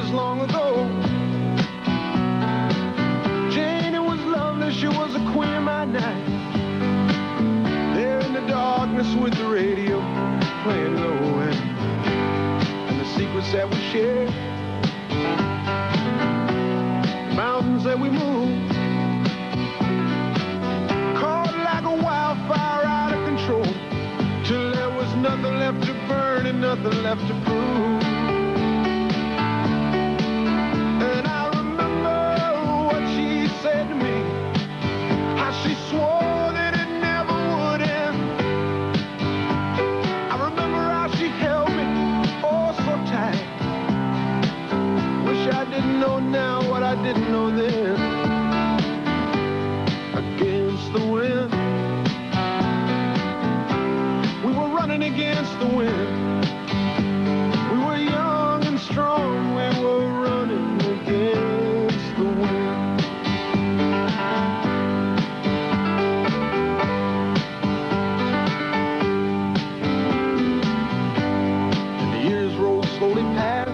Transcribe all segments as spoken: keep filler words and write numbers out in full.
years long ago. Janie was lovely, she was a queen of my night. There in the darkness with the radio playing low end, and the secrets that we shared, mountains that we moved, caught like a wildfire out of control, till there was nothing left to burn and nothing left to prove. And I remember what she said to me, how she swore that it never would end. I remember how she held me oh so tight. Wish I didn't know now what I didn't know then. Against the wind, we were running against the wind. We were young and strong, we were running against the wind. And the years rolled slowly past,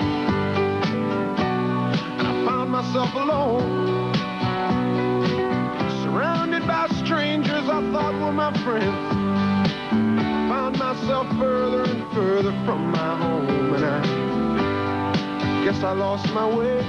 and I found myself alone, surrounded by strangers I thought were my friends. Found myself further and further from my home, and I guess I lost my way.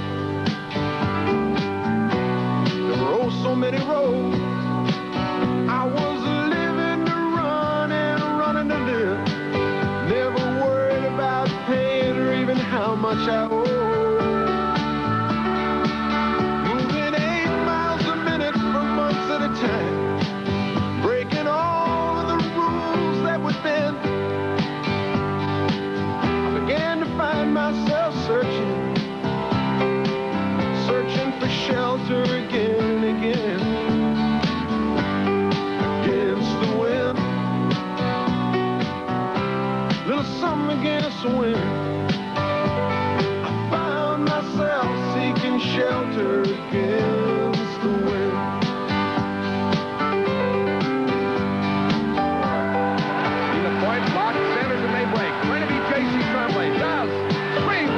There were oh so many roads. I was living to run and running to live, never worried about paying or even how much I owe. Moving eight miles a minute for months at a time, breaking all of the rules that would bend. I began to find myself searching, searching for shelter again and again. Against the wind, little something against the wind. I found myself seeking shelter against the wind. The point, locked, centers, and they break. Going to be J C Tremblay. Does. Swings.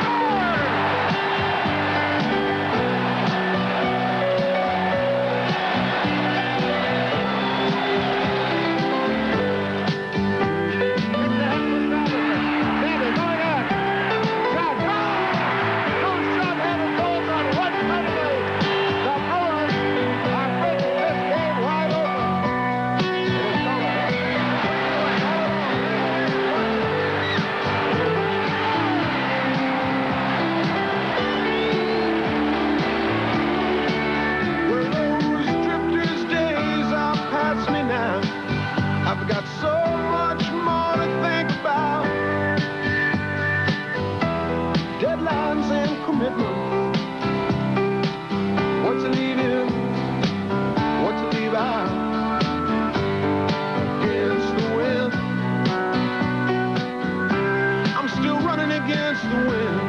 Where those drifters' days are past me now, I've got so much more to think about. Deadlines and commitments, what to leave in, what to leave out. Against the wind, I'm still running against the wind.